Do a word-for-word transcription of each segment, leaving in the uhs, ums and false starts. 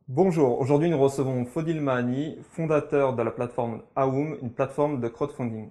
Bonjour, aujourd'hui nous recevons Fodil Mahani, fondateur de la plateforme Aoum, une plateforme de crowdfunding.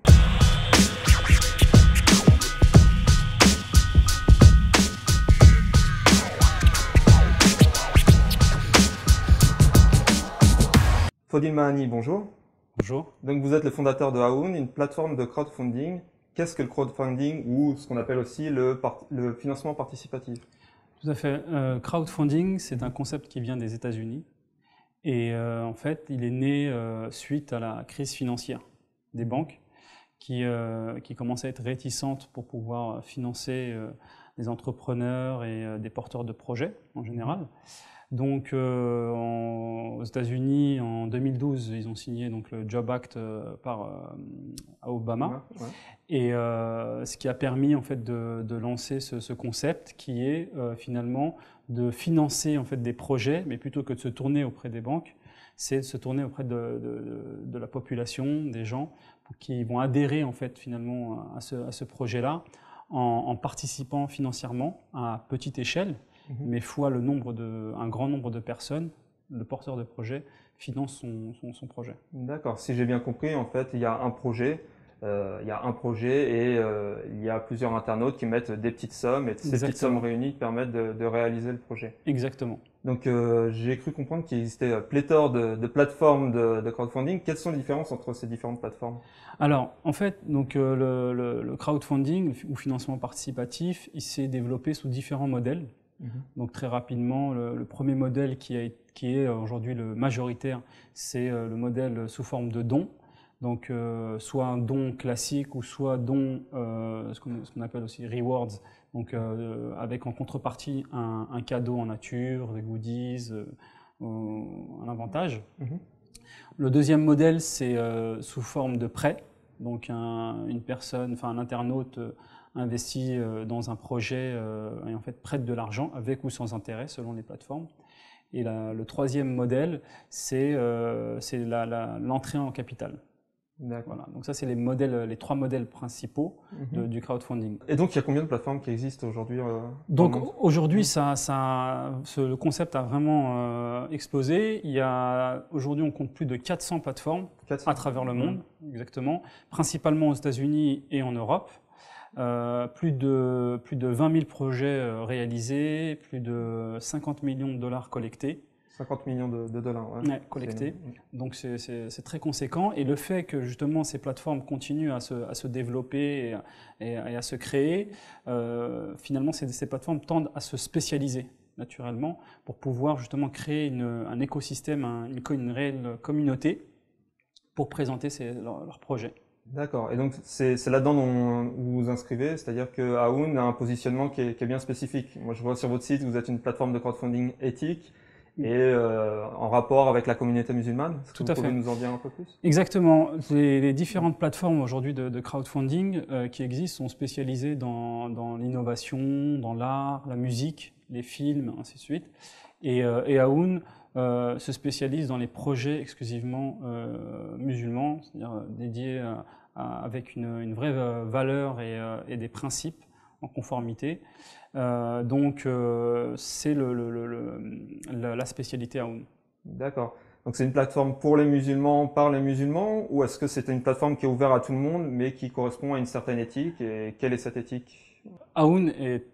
Fodil Mahani, bonjour. Bonjour. Donc vous êtes le fondateur de Aoum, une plateforme de crowdfunding. Qu'est-ce que le crowdfunding ou ce qu'on appelle aussi le, part- le financement participatif? Tout à fait. Euh, crowdfunding, c'est un concept qui vient des États-Unis et euh, en fait, il est né euh, suite à la crise financière des banques qui, euh, qui commençaient à être réticentes pour pouvoir financer euh, des entrepreneurs et euh, des porteurs de projets en général. Donc, euh, en- aux États-Unis, en deux mille douze, ils ont signé donc, le Job Act euh, par euh, Obama. Ouais, ouais. Et euh, ce qui a permis en fait de, de lancer ce, ce concept qui est euh, finalement de financer en fait des projets, mais plutôt que de se tourner auprès des banques, c'est de se tourner auprès de, de, de la population, des gens pour qui vont adhérer en fait finalement à ce, à ce projet-là en, en participant financièrement à petite échelle, Mhm. mais fois le nombre de, un grand nombre de personnes, le porteur de projet finance son, son, son projet. D'accord, si j'ai bien compris, en fait, il y a un projet, euh, il y a un projet et euh, il y a plusieurs internautes qui mettent des petites sommes et ces petites sommes Exactement, réunies permettent de, de réaliser le projet. exactement. Donc euh, j'ai cru comprendre qu'il existait euh, pléthore de, de plateformes de, de crowdfunding. Quelles sont les différences entre ces différentes plateformes? Alors, en fait, donc, euh, le, le- le crowdfunding ou financement participatif, il s'est développé sous différents modèles. Mhm. Donc, très rapidement, le, le premier modèle qui, a- qui est aujourd'hui le majoritaire, c'est euh, le modèle sous forme de don. Donc, euh, soit un don classique ou soit don, euh, ce qu'on ce qu'on appelle aussi rewards, donc euh, avec en contrepartie un, un cadeau en nature, des goodies, euh, un avantage. Mhm. Le deuxième modèle, c'est euh, sous forme de prêt. Donc un, une personne, enfin un internaute euh, investit euh, dans un projet euh, et en fait prête de l'argent avec ou sans intérêt selon les plateformes. Et la- le troisième modèle, c'est euh, c'est la- la- l'entrée en capital. D'accord. Voilà. Donc ça, c'est les modèles, les trois modèles principaux Mhm. de- du crowdfunding. Et donc il y a combien de plateformes qui existent aujourd'hui euh, dans le Donc monde? aujourd'hui, Mhm. ça, ça, ce, le concept a vraiment euh, explosé. Il y a aujourd'hui, on compte plus de quatre cents plateformes quatre à cents. travers le Ouais. monde, exactement, principalement aux États-Unis et en Europe. Euh, plus de plus de vingt mille projets euh, réalisés, plus de cinquante millions de dollars collectés. cinquante millions de, de dollars, ouais. Ouais, C'est énorme. collectés. Donc c'est c'est- c'est très conséquent. Et le fait que justement ces plateformes continuent à se, à se développer et, à- et à et à se créer, euh, finalement ces, ces plateformes tendent à se spécialiser naturellement pour pouvoir justement créer une- un écosystème, un- une, co- une réelle communauté pour présenter ces- leurs leurs projets. D'accord. Et donc c'est c'est là-dedans dont vous vous inscrivez, c'est-à-dire que Aoun a un positionnement qui est, qui est bien spécifique. Moi je vois sur votre site, vous êtes une plateforme de crowdfunding éthique et euh, en rapport avec la communauté musulmane. Est-ce que Tout vous à pouvez fait. nous en dire un peu plus? Exactement. Les, les différentes plateformes aujourd'hui de, de crowdfunding euh, qui existent sont spécialisées dans, dans l'innovation, dans l'art, la musique, les films, ainsi de suite. Et, euh, et Aoun euh, se spécialise dans les projets exclusivement euh, musulmans, c'est-à-dire euh, dédiés à- à- avec une, une vraie euh, valeur et, euh, et des principes en conformité. Euh, donc euh, c'est le, le- le- le- la, la spécialité Aoun. D'accord. Donc c'est une plateforme pour les musulmans, par les musulmans, ou est-ce que c'est une plateforme qui est ouverte à tout le monde, mais qui correspond à une certaine éthique? Et quelle est cette éthique? Aoun est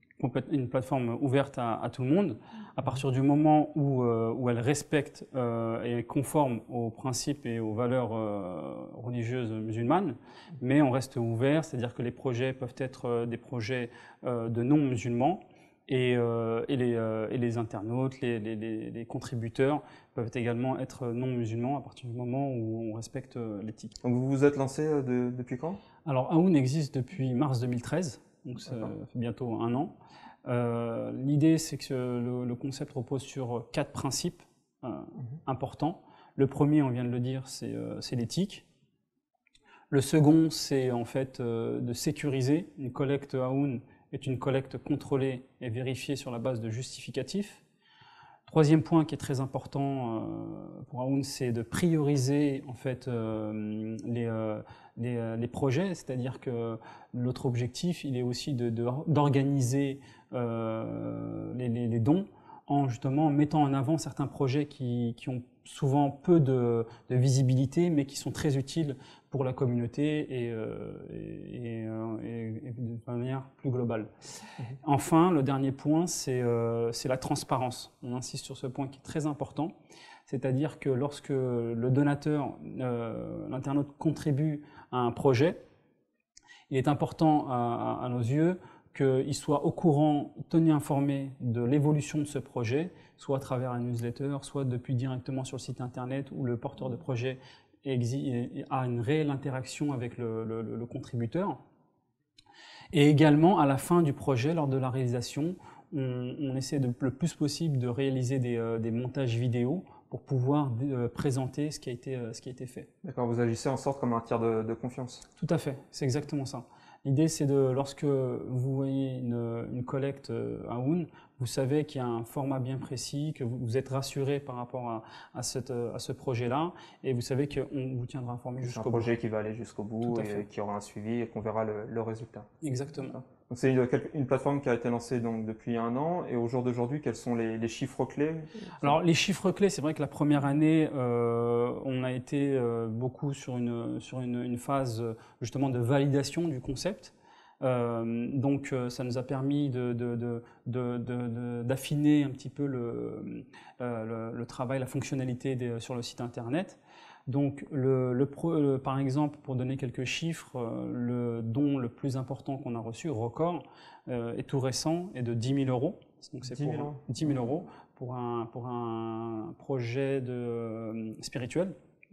une plateforme ouverte à, à tout le monde, à partir du moment où, euh, où elle respecte euh, et est conforme aux principes et aux valeurs euh, religieuses musulmanes, mais on reste ouvert, c'est-à-dire que les projets peuvent être euh, des projets euh, de non-musulmans, et, euh, et, les, euh, et les internautes, les, les, les, les contributeurs peuvent également être non-musulmans à partir du moment où on respecte euh, l'éthique. Donc vous vous êtes lancé euh, de- depuis quand? Alors Aoun existe depuis mars deux mille treize, donc ça D'accord. fait bientôt un an. Euh, L'idée, c'est que le, le, concept repose sur quatre principes euh, Mhm. importants. Le premier, on vient de le dire, c'est euh, l'éthique. Le second, c'est en fait euh, de sécuriser. Une collecte Aoun est une collecte contrôlée et vérifiée sur la base de justificatifs. Troisième point qui est très important euh, pour Aoun, c'est de prioriser en fait euh, les, euh, les, euh, les projets, c'est-à-dire que l'autre objectif, il est aussi d'organiser de, de, euh, les, les, les dons en justement mettant en avant certains projets qui, qui ont souvent peu de, de visibilité, mais qui sont très utiles pour la communauté et, euh, et, et, et, et de manière plus globale. Mmh. Enfin, le dernier point, c'est euh, la transparence. On insiste sur ce point qui est très important, c'est-à-dire que lorsque le donateur, euh, l'internaute contribue à un projet, il est important à, à, à nos yeux qu'il soit au courant, tenu informé de l'évolution de ce projet, soit à travers un newsletter, soit depuis directement sur le site internet où le porteur de projet a une réelle interaction avec le, le, le contributeur. Et également, à la fin du projet, lors de la réalisation, on, on essaie de, le plus possible de réaliser des, euh, des montages vidéo pour pouvoir euh, présenter ce qui a été, euh, ce qui a été fait. D'accord, vous agissez en sorte comme un tiers de, de confiance. Tout à fait, c'est exactement ça. L'idée, c'est de, lorsque vous voyez une, une collecte à Aoun, vous savez qu'il y a un format bien précis, que vous, vous êtes rassuré par rapport à, à, cette, à ce projet-là, et vous savez qu'on vous tiendra informé jusqu'au bout. C'est un projet qui va aller jusqu'au bout et qui aura un suivi et qu'on verra le, le résultat. Exactement. C'est une, une plateforme qui a été lancée donc depuis un an, et au jour d'aujourd'hui, quels sont les, les chiffres clés? Alors les chiffres clés, c'est vrai que la première année, euh, on a été euh, beaucoup sur une sur une, une phase justement de validation du concept. Euh, donc euh, ça nous a permis de, de, de, de, de, d'affiner un petit peu le, euh, le, le travail, la fonctionnalité des, sur le site internet. Donc, le, le pro, le, par exemple, pour donner quelques chiffres, euh, le don le plus important qu'on a reçu, record, euh, est tout récent, est de dix mille euros. Donc, c'est pour dix mille euros pour un, pour un projet de, euh, spirituel.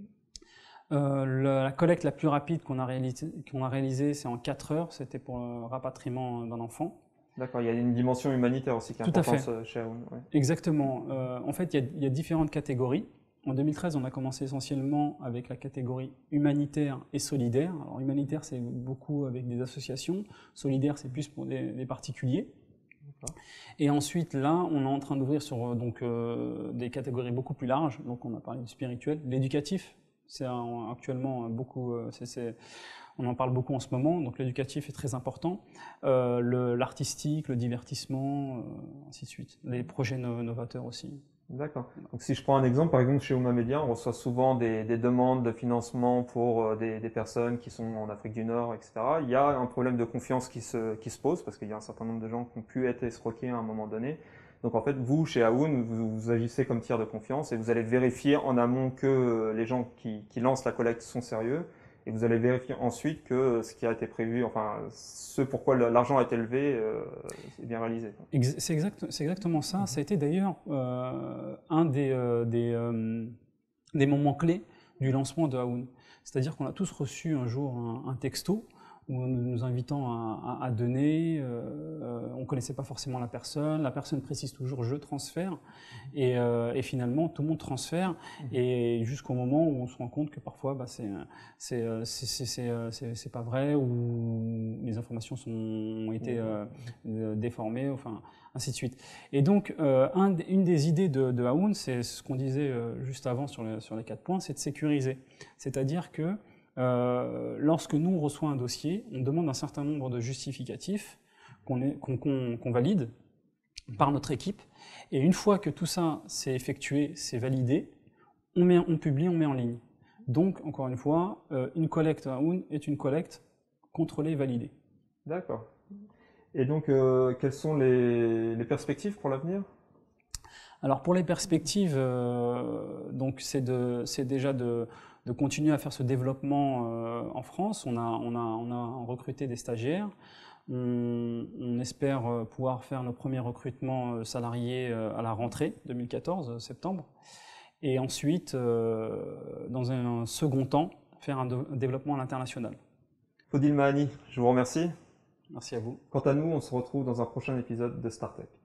Euh, le, la collecte la plus rapide qu'on a réalisée, qu'on a réalisé, c'est en quatre heures. C'était pour le rapatriement d'un enfant. D'accord, il y a une dimension humanitaire aussi qui est importante chez Aoun. Ouais. Exactement. Euh, en fait, il y, a, il y a différentes catégories. En deux mille treize, on a commencé essentiellement avec la catégorie humanitaire et solidaire. Alors humanitaire, c'est beaucoup avec des associations. Solidaire, c'est plus pour des, des particuliers. Et ensuite, là, on est en train d'ouvrir sur donc, euh, des catégories beaucoup plus larges. Donc, on a parlé du spirituel. L'éducatif, c'est actuellement beaucoup... Euh, c'est, c'est, on en parle beaucoup en ce moment. Donc, l'éducatif est très important. Euh, l'artistique, le, le divertissement, euh, ainsi de suite. Les projets no, novateurs aussi. D'accord. Donc si je prends un exemple, par exemple chez Ouma Media, on reçoit souvent des, des demandes de financement pour euh, des, des personnes qui sont en Afrique du Nord, et cetera. Il y a un problème de confiance qui se, qui se pose parce qu'il y a un certain nombre de gens qui ont pu être escroqués à un moment donné. Donc en fait, vous, chez Aoun, vous, vous agissez comme tiers de confiance et vous allez vérifier en amont que les gens qui, qui lancent la collecte sont sérieux. Et vous allez vérifier ensuite que ce qui a été prévu, enfin, ce pourquoi l'argent a été levé, euh, est bien réalisé. C'est exact, c'est exactement ça. Mm-hmm. Ça a été d'ailleurs euh, un des, euh, des, euh, des moments clés du lancement de Aoun. C'est-à-dire qu'on a tous reçu un jour un, un texto où nous nous invitant à, à, à donner. Euh, on ne connaissait pas forcément la personne. La personne précise toujours « je transfère ». Et, euh, et finalement, tout le monde transfère. Mmh. Et jusqu'au moment où on se rend compte que parfois, bah, c'est c'est pas vrai, ou les informations sont, ont été euh, déformées, enfin, ainsi de suite. Et donc, euh, un, une des idées de, de Aoun, c'est ce qu'on disait euh, juste avant sur les, sur les quatre points, c'est de sécuriser. C'est-à-dire que Euh, lorsque nous on reçoit un dossier, on demande un certain nombre de justificatifs qu'on qu'on, qu'on, qu'on valide par notre équipe, et une fois que tout ça c'est effectué, c'est validé, on, met, on publie, on met en ligne. Donc, encore une fois, euh, une collecte à Aoun est une collecte contrôlée, validée. D'accord. Et donc, euh, quelles sont les, les perspectives pour l'avenir ? Alors, pour les perspectives, euh, donc c'est de, c'est déjà de de continuer à faire ce développement euh, en France. On a, on, a, on a recruté des stagiaires. On, on espère pouvoir faire nos premiers recrutements salariés à la rentrée deux mille quatorze, septembre. Et ensuite, euh, dans un second temps, faire un, de, un développement à l'international. Odile Mahani, je vous remercie. Merci à vous. Quant à nous, on se retrouve dans un prochain épisode de Startech.